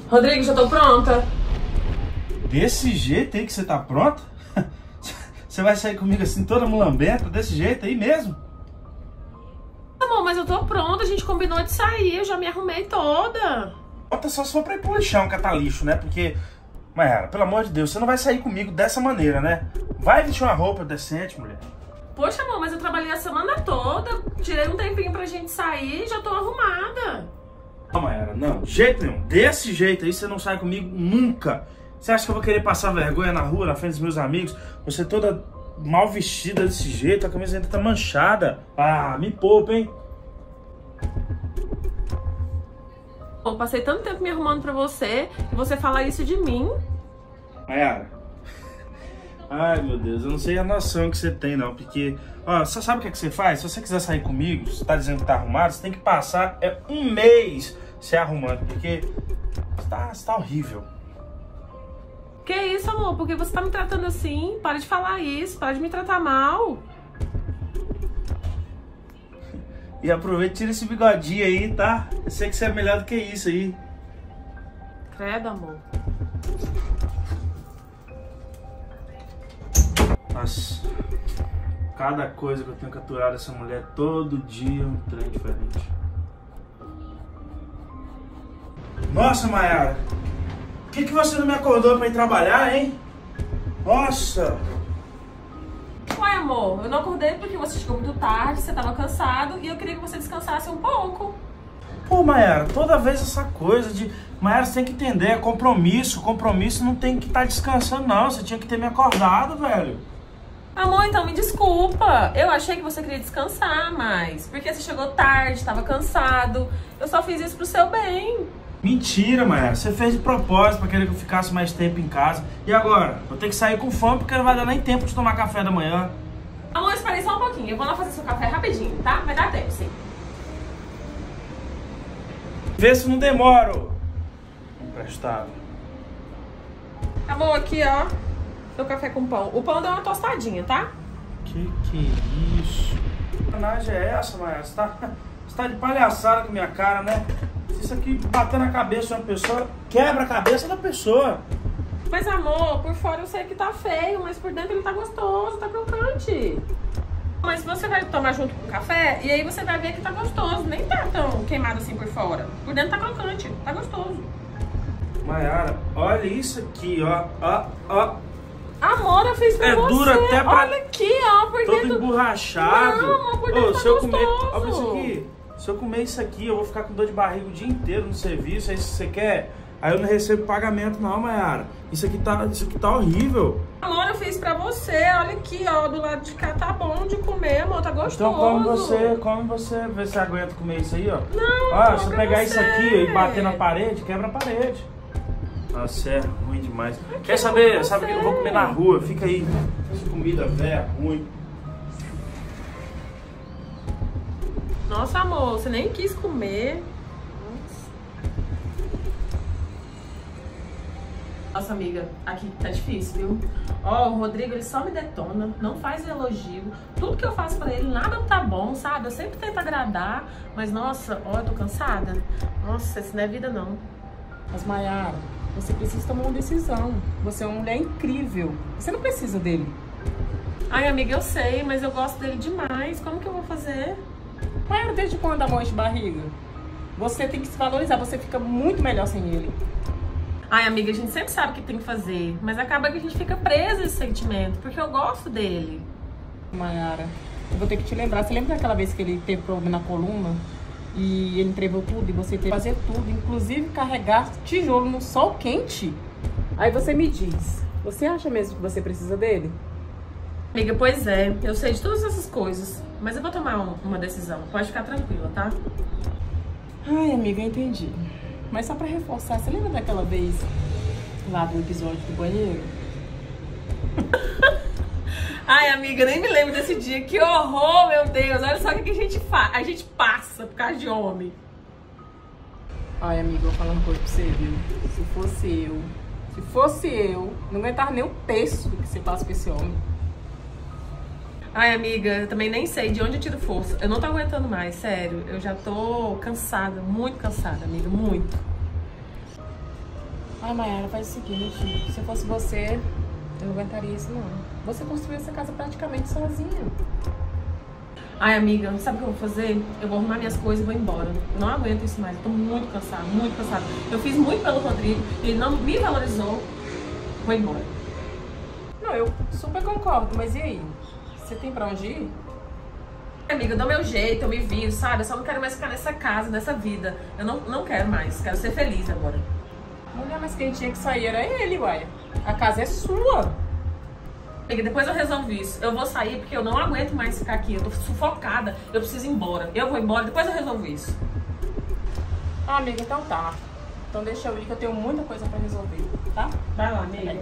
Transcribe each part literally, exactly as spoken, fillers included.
Rodrigo, já tô pronta. Desse jeito aí que você tá pronta? Você vai sair comigo assim toda mulambenta, desse jeito aí mesmo? Amor, mas eu tô pronta, a gente combinou de sair, eu já me arrumei toda. Bota só se for pra ir pro lixão, catar lixo, né? Porque, Mayara, pelo amor de Deus, você não vai sair comigo dessa maneira, né? Vai vestir uma roupa decente, mulher. Poxa, amor, mas eu trabalhei a semana toda, tirei um tempinho pra gente sair e já tô arrumada. Não, Mayara, não, de jeito nenhum. Desse jeito aí você não sai comigo nunca. Você acha que eu vou querer passar vergonha na rua, na frente dos meus amigos? Você toda mal vestida desse jeito, a camisa ainda tá manchada. Ah, me poupa, hein? Eu passei tanto tempo me arrumando pra você e você falar isso de mim. Mayara. Ai, meu Deus, eu não sei a noção que você tem, não. Porque, ó, você sabe o que é que você faz? Se você quiser sair comigo, você tá dizendo que tá arrumado, você tem que passar é, um mês se arrumando. Porque você tá, você tá horrível. Que isso, amor? Por que você tá me tratando assim? Para de falar isso, para de me tratar mal. E aproveita e tira esse bigodinho aí, tá? Eu sei que você é melhor do que isso aí. Credo, amor. Nossa, cada coisa que eu tenho que aturar dessa mulher, todo dia um trem diferente. Nossa, Mayara, por que, que você não me acordou pra ir trabalhar, hein? Nossa! Ué, amor, eu não acordei porque você chegou muito tarde, você tava cansado e eu queria que você descansasse um pouco. Pô, Mayara, toda vez essa coisa de... Mayara, você tem que entender, é compromisso. Compromisso não tem que estar descansando, não. Você tinha que ter me acordado, velho. Amor, então me desculpa. Eu achei que você queria descansar mais. Porque você chegou tarde, tava cansado. Eu só fiz isso pro seu bem. Mentira, Mayara. Você fez de propósito pra querer que eu ficasse mais tempo em casa. E agora? Vou ter que sair com fome porque não vai dar nem tempo de tomar café da manhã. Amor, espere só um pouquinho. Eu vou lá fazer seu café rapidinho, tá? Vai dar tempo, sim. Vê se não demoro. Emprestado. Amor, aqui, ó. Seu café com pão. O pão deu uma tostadinha, tá? Que que é isso? Que sacanagem é essa, Mayara? Você tá, você tá de palhaçada com a minha cara, né? Se isso aqui bater na cabeça de uma pessoa, quebra a cabeça da pessoa. Mas, amor, por fora eu sei que tá feio, mas por dentro ele tá gostoso, tá crocante. Mas você vai tomar junto com o café e aí você vai ver que tá gostoso. Nem tá tão queimado assim por fora. Por dentro tá crocante, tá gostoso. Mayara, olha isso aqui, ó. Ó, ó. Amor, eu fiz pra É você. duro até pra... Olha aqui, ó, por todo dentro... emborrachado. Não, amor, por dentro Ô, tá se eu gostoso. comer... Olha isso aqui. Se eu comer isso aqui, eu vou ficar com dor de barriga o dia inteiro no serviço. Aí se você quer... Aí eu não recebo pagamento não, Mayara. Isso aqui tá, isso aqui tá horrível. Amor, eu fiz pra você. Olha aqui, ó, do lado de cá tá bom de comer, amor, tá gostoso. Então come você, come você. Vê se aguenta comer isso aí, ó. Não, ó, se eu pegar você. isso aqui e bater na parede, quebra a parede. Nossa, é ruim demais. Aqui, quer saber? Sabe o que eu vou comer na rua? Fica aí. Essa comida velha, ruim. Nossa, amor, você nem quis comer. Nossa, amiga, aqui tá difícil, viu? Ó, o Rodrigo, ele só me detona, não faz elogio. Tudo que eu faço pra ele, nada tá bom, sabe? Eu sempre tento agradar, mas nossa, ó, eu tô cansada. Nossa, isso não é vida, não. Mas, Mayara, você precisa tomar uma decisão. Você é uma mulher incrível. Você não precisa dele. Ai, amiga, eu sei, mas eu gosto dele demais. Como que eu vou fazer? Mayara, desde quando dá mão de barriga? Você tem que se valorizar, você fica muito melhor sem ele. Ai, amiga, a gente sempre sabe o que tem que fazer, mas acaba que a gente fica presa esse sentimento, porque eu gosto dele. Mayara, eu vou ter que te lembrar. Você lembra daquela vez que ele teve problema na coluna? E ele entregou tudo e você teve que fazer tudo, inclusive carregar tijolo no sol quente? Aí você me diz, você acha mesmo que você precisa dele? Amiga, pois é, eu sei de todas essas coisas, mas eu vou tomar um, uma decisão, pode ficar tranquila, tá? Ai, amiga, eu entendi. Mas só pra reforçar, você lembra daquela vez lá do episódio do banheiro? Ai, amiga, nem me lembro desse dia. Que horror, meu Deus. Olha só o que a gente faz. A gente passa por causa de homem. Ai, amiga, eu vou falar uma coisa pra você, viu? Se fosse eu, se fosse eu, não aguentava nem um terço do que você passa pra esse homem. Ai, amiga, eu também nem sei de onde eu tiro força. Eu não tô aguentando mais, sério. Eu já tô cansada, muito cansada, amiga, muito. Ai, Mayara, faz o seguinte, se eu fosse você, eu não aguentaria isso não. Você construiu essa casa praticamente sozinha. Ai, amiga, sabe o que eu vou fazer? Eu vou arrumar minhas coisas e vou embora. Eu não aguento isso mais, eu tô muito cansada, muito cansada. Eu fiz muito pelo Rodrigo, ele não me valorizou. Vou embora. Não, eu super concordo, mas e aí? Você tem pra onde ir? Amiga, eu dou meu jeito, eu me viro, sabe? Eu só não quero mais ficar nessa casa, nessa vida. Eu não, não quero mais, quero ser feliz agora. Mulher, mas quem tinha que sair era ele, uai. A casa é sua. Amiga, depois eu resolvo isso. Eu vou sair porque eu não aguento mais ficar aqui. Eu tô sufocada, eu preciso ir embora. Eu vou embora, depois eu resolvo isso. Ah, amiga, então tá. Então deixa eu ir que eu tenho muita coisa pra resolver, tá? Vai lá, amiga.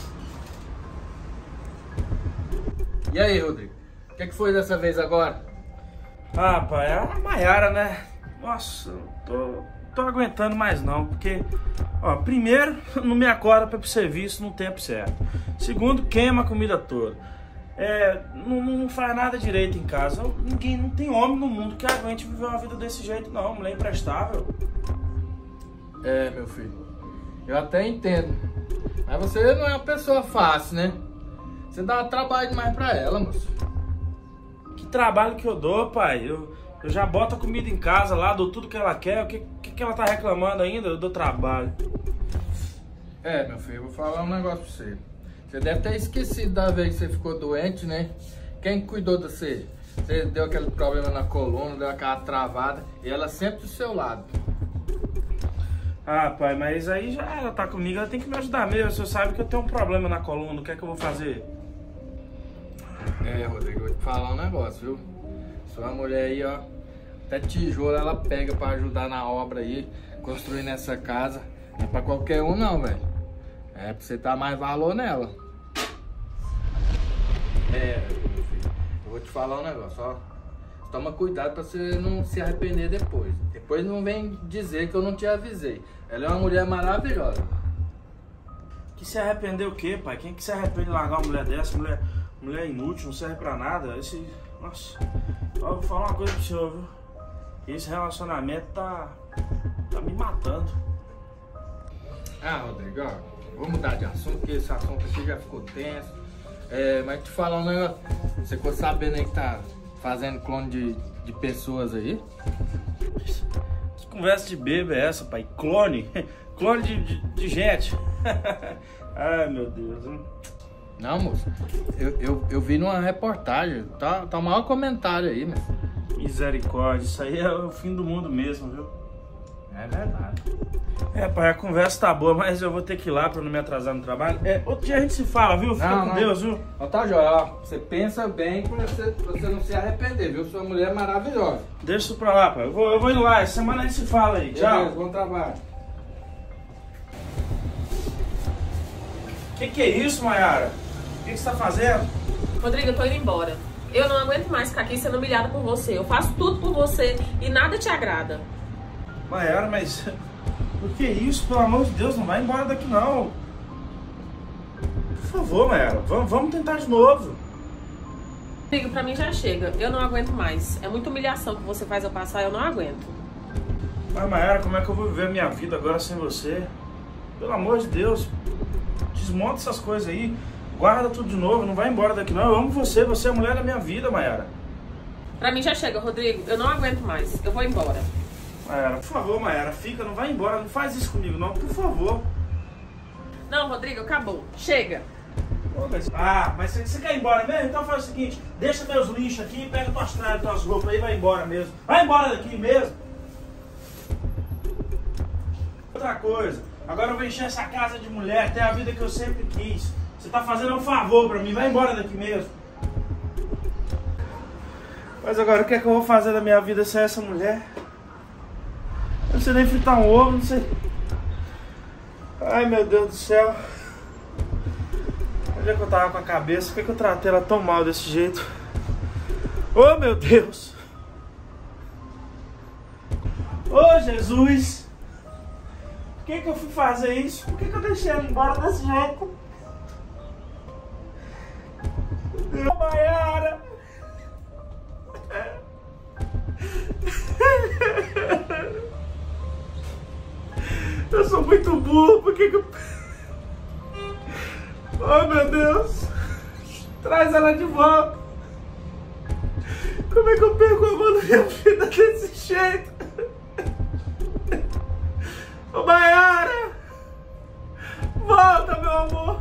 E aí, Rodrigo? O que, que foi dessa vez agora? Ah, pai, é a Mayara, né? Nossa, eu tô, tô aguentando mais não, porque, ó, primeiro, não me acorda pra ir pro serviço no tempo certo. Segundo, queima a comida toda. É, não, não faz nada direito em casa. Ninguém, não tem homem no mundo que aguente viver uma vida desse jeito não, mulher imprestável. É, meu filho, eu até entendo, mas você não é uma pessoa fácil, né? Você dá trabalho demais pra ela, moço. Que trabalho que eu dou, pai? Eu, eu já boto a comida em casa lá, dou tudo que ela quer. O que, que, que ela tá reclamando ainda? Eu dou trabalho. É, meu filho, eu vou falar um negócio pra você. Você deve ter esquecido da vez que você ficou doente, né? Quem cuidou de você? Você deu aquele problema na coluna, deu aquela travada, e ela sempre do seu lado. Ah, pai, mas aí já ela tá comigo, ela tem que me ajudar mesmo. Você sabe que eu tenho um problema na coluna, o que é que eu vou fazer? É, Rodrigo, eu vou te falar um negócio, viu? Sua mulher aí, ó, até tijolo ela pega pra ajudar na obra aí, construindo essa casa. Não é pra qualquer um não, velho. É pra você dar mais valor nela. É, meu filho, eu vou te falar um negócio, ó. Toma cuidado pra você não se arrepender depois. Depois não vem dizer que eu não te avisei. Ela é uma mulher maravilhosa. Que se arrepender o quê, pai? Quem que se arrepende de largar uma mulher dessa? Mulher, mulher inútil, não serve pra nada. Esse... Nossa, ó, eu vou falar uma coisa pro senhor, viu? Esse relacionamento tá... tá me matando. Ah, Rodrigo, ó, vou mudar de assunto, porque esse assunto aqui já ficou tenso. É, mas te falar um negócio. Você ficou sabendo aí que tá fazendo clone de, de pessoas aí? Que conversa de bebê é essa, pai? Clone? Clone de, de, de gente. Ai, meu Deus. Não, moço. Eu, eu, eu vi numa reportagem. Tá, tá o maior comentário aí, meu. Misericórdia. Isso aí é o fim do mundo mesmo, viu? É verdade. É, pai, a conversa tá boa, mas eu vou ter que ir lá pra não me atrasar no trabalho. É, outro dia a gente se fala, viu? Fica Não, com não. Deus, viu? Ó, tá, Joia, ó. Você pensa bem pra você, pra você não se arrepender, viu? Sua mulher é maravilhosa. Deixa isso pra lá, pai. Eu vou, eu vou indo lá. Essa semana a gente se fala aí. Tchau. Beleza, bom trabalho. Que que é isso, Mayara? O que, que você tá fazendo? Rodrigo, eu tô indo embora. Eu não aguento mais ficar aqui sendo humilhada por você. Eu faço tudo por você e nada te agrada. Mayara, mas... Por que isso? Pelo amor de Deus, não vai embora daqui, não. Por favor, Mayara, vamos, vamos tentar de novo. Rodrigo, pra mim já chega. Eu não aguento mais. É muita humilhação que você faz eu passar, eu não aguento. Mas, Mayara, como é que eu vou viver a minha vida agora sem você? Pelo amor de Deus, desmonta essas coisas aí. Guarda tudo de novo, não vai embora daqui, não. Eu amo você, você é a mulher da minha vida, Mayara. Pra mim já chega, Rodrigo. Eu não aguento mais. Eu vou embora. Mayara, por favor, Mayara, fica, não vai embora, não faz isso comigo, não, por favor. Não, Rodrigo, acabou. Chega. Ah, mas você quer ir embora mesmo? Então faz o seguinte, deixa meus lixos aqui, pega tuas tralhas, tuas roupas aí e vai embora mesmo. Vai embora daqui mesmo. Outra coisa, agora eu vou encher essa casa de mulher, ter a vida que eu sempre quis. Você tá fazendo um favor pra mim, vai embora daqui mesmo. Mas agora, o que é que eu vou fazer da minha vida sem essa mulher? Eu não sei nem fritar um ovo, não sei... Ai, meu Deus do céu. Onde é que eu tava com a cabeça? Por que, que eu tratei ela tão mal desse jeito? Oh, meu Deus! Oh, Jesus! Por que, que eu fui fazer isso? Por que, que eu deixei ela embora desse jeito? Oh, Mayara! Eu sou muito burro! burro, por que que eu... Oh, meu Deus. Traz ela de volta. Como é que eu perco a mão da minha vida desse jeito? Ô, Mayara! Volta, meu amor!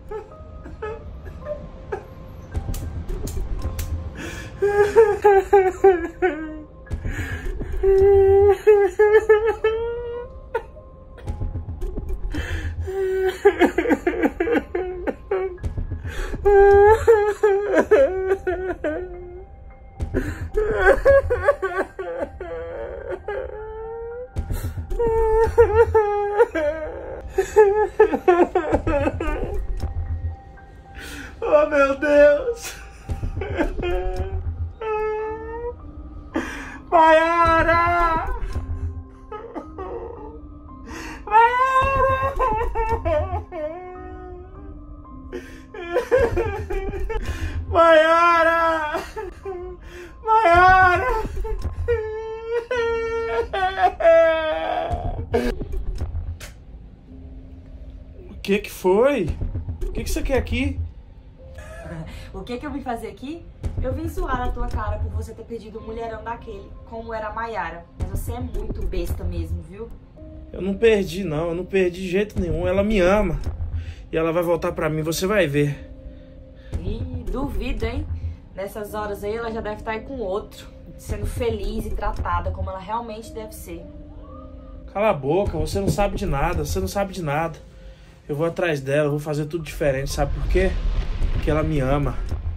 Oh, meu Deus! Mayara! Mayara! Mayara! Mayara! O que que foi? O que que você quer aqui? O que que eu vim fazer aqui? Eu vim zoar na tua cara por você ter perdido o mulherão daquele, como era a Mayara. Mas você é muito besta mesmo, viu? Eu não perdi, não. Eu não perdi de jeito nenhum. Ela me ama. E ela vai voltar pra mim, você vai ver. Ih, duvido, hein? Nessas horas aí ela já deve estar aí com outro, sendo feliz e tratada como ela realmente deve ser. Cala a boca, você não sabe de nada. Você não sabe de nada. Eu vou atrás dela, eu vou fazer tudo diferente. Sabe por quê? Porque ela me ama.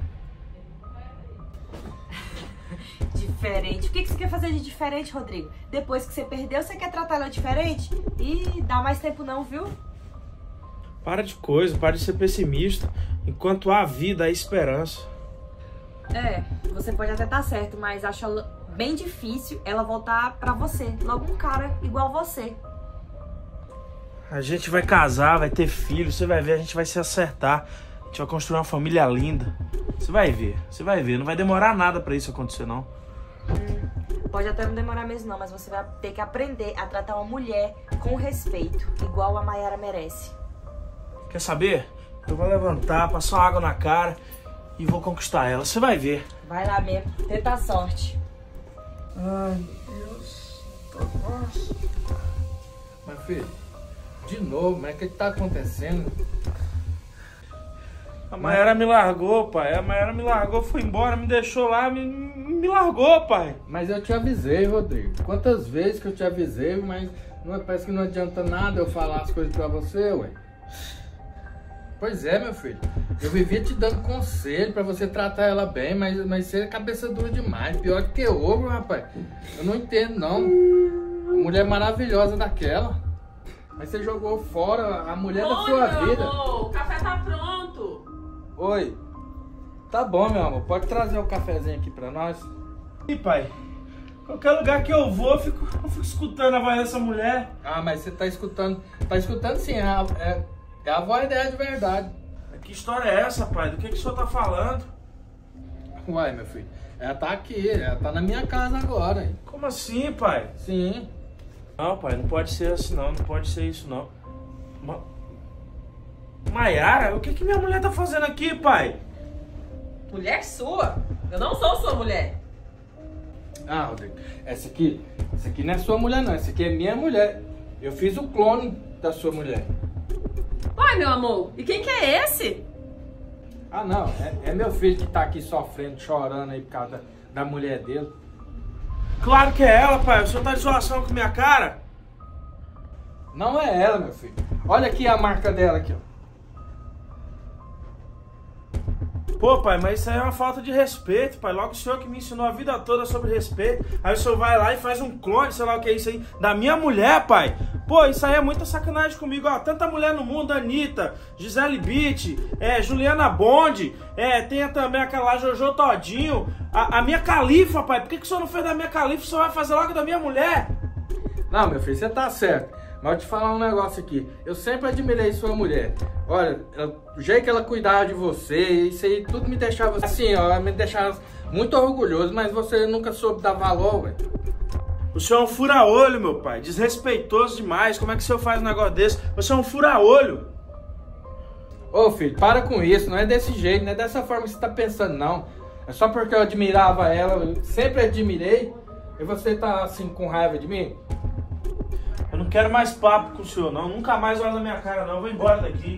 Diferente? O que você quer fazer de diferente, Rodrigo? Depois que você perdeu, você quer tratar ela diferente? Ih, dá mais tempo não, viu? Para de coisa, para de ser pessimista. Enquanto há vida, há esperança. É, você pode até estar certo, mas acho bem difícil ela voltar pra você. Logo um cara igual você. A gente vai casar, vai ter filho, você vai ver, a gente vai se acertar. A gente vai construir uma família linda. Você vai ver, você vai ver. Não vai demorar nada pra isso acontecer, não. Hum, pode até não demorar mesmo não, mas você vai ter que aprender a tratar uma mulher com respeito, igual a Mayara merece. Quer saber? Eu vou levantar, passar uma água na cara e vou conquistar ela. Você vai ver. Vai lá mesmo, tenta a sorte. Ai, meu Deus. Nossa. Mas, filho, de novo, mas o que tá acontecendo? A Mayara me largou, pai. A Mayara me largou, foi embora, me deixou lá, me, me largou, pai. Mas eu te avisei, Rodrigo. Quantas vezes que eu te avisei, mas não, parece que não adianta nada eu falar as coisas pra você, ué. Pois é, meu filho. Eu vivia te dando conselho pra você tratar ela bem, mas, mas você é cabeça dura demais. Pior do que ogro, rapaz. Eu não entendo, não. Uma mulher maravilhosa daquela. Mas você jogou fora a mulher Oi, da sua meu vida. Amor, o café tá pronto. Oi. Tá bom, meu amor. Pode trazer o cafezinho aqui pra nós. E pai, qualquer lugar que eu vou, eu fico, eu fico escutando a voz dessa mulher. Ah, mas você tá escutando. Tá escutando sim, é a, é, é a voz dela de verdade. Que história é essa, pai? Do que, que o senhor tá falando? Uai, meu filho. Ela tá aqui, ela tá na minha casa agora. Hein? Como assim, pai? Sim. Não, pai, não pode ser assim não, não pode ser isso não. Ma... Mayara, o que que minha mulher tá fazendo aqui, pai? Mulher sua? Eu não sou sua mulher. Ah, Rodrigo, essa aqui, essa aqui não é sua mulher não, essa aqui é minha mulher. Eu fiz o clone da sua mulher. Oi, meu amor, e quem que é esse? Ah, não, é, é meu filho que tá aqui sofrendo, chorando aí por causa da, da mulher dele. Claro que é ela, pai. O senhor tá de zoação com minha cara? Não é ela, meu filho. Olha aqui a marca dela aqui, ó. Pô, pai, mas isso aí é uma falta de respeito, pai. Logo o senhor que me ensinou a vida toda sobre respeito. Aí o senhor vai lá e faz um clone, sei lá o que é isso aí, da minha mulher, pai. Pô, isso aí é muita sacanagem comigo, ó. Tanta mulher no mundo, Anitta, Gisele Bündchen, é, Juliana Bond, é, tem também aquela lá, Jojo Todinho, a, a minha califa, pai. Por que, que o senhor não fez da minha califa, o senhor vai fazer logo da minha mulher? Não, meu filho, você tá certo. Mas eu te falar um negócio aqui. Eu sempre admirei sua mulher. Olha, ela, o jeito que ela cuidava de você, isso aí tudo me deixava assim, ó, me deixava muito orgulhoso, mas você nunca soube dar valor, velho. O senhor é um fura-olho, meu pai. Desrespeitoso demais. Como é que o senhor faz um negócio desse? Você é um fura-olho. Ô filho, para com isso. Não é desse jeito, não é dessa forma que você tá pensando, não. É só porque eu admirava ela, eu sempre admirei. E você tá assim com raiva de mim? Eu não quero mais papo com o senhor, não. Nunca mais olha na minha cara, não. Eu vou embora daqui.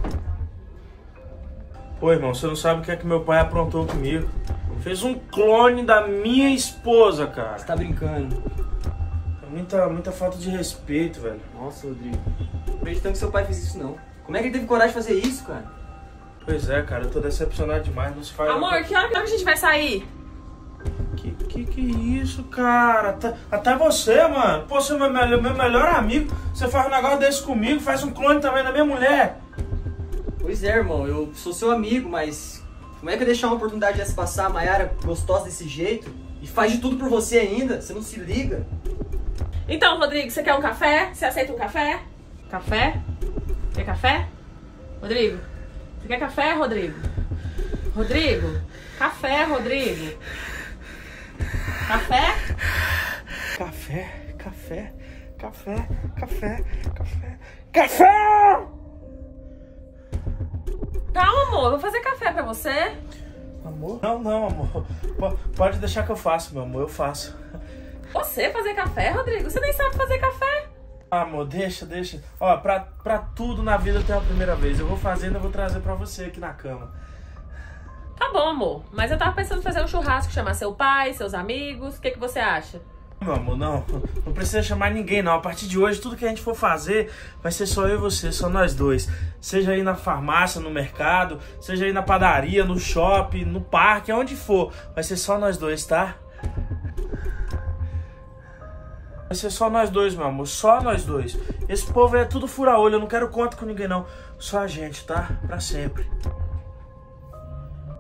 Pô, irmão, você não sabe o que é que meu pai aprontou comigo. Fez um clone da minha esposa, cara. Você tá brincando. É muita, muita falta de respeito, velho. Nossa, Rodrigo. Não acreditando que seu pai fez isso, não. Como é que ele teve coragem de fazer isso, cara? Pois é, cara. Eu tô decepcionado demais. Não se faz... Amor, que hora que a gente vai sair? Que que que isso, cara? Até, até você, mano. Pô, você é meu, meu, meu melhor amigo. Você faz um negócio desse comigo, faz um clone também da minha mulher. Pois é, irmão. Eu sou seu amigo, mas... Como é que eu deixar uma oportunidade dessa passar, a Mayara gostosa desse jeito? E faz de tudo por você ainda? Você não se liga? Então, Rodrigo, você quer um café? Você aceita um café? Café? Quer café? Rodrigo? Você quer café, Rodrigo? Rodrigo? Café, Rodrigo? Café? Café, café, café, café, café, café! Calma, amor, eu vou fazer café pra você. Amor? Não, não, amor. P- Pode deixar que eu faço, meu amor, eu faço. Você fazer café, Rodrigo? Você nem sabe fazer café. Ah, amor, deixa, deixa. Ó, pra, pra tudo na vida tem a primeira vez. Eu vou fazendo, eu vou trazer pra você aqui na cama. Tá bom, amor, mas eu tava pensando em fazer um churrasco, chamar seu pai, seus amigos. O que, que você acha? Meu amor, não. Não precisa chamar ninguém, não. A partir de hoje, tudo que a gente for fazer vai ser só eu e você, só nós dois. Seja aí na farmácia, no mercado, seja aí na padaria, no shopping, no parque, aonde for. Vai ser só nós dois, tá? Vai ser só nós dois, meu amor. Só nós dois. Esse povo é tudo fura-olho. Eu não quero conta com ninguém, não. Só a gente, tá? Pra sempre.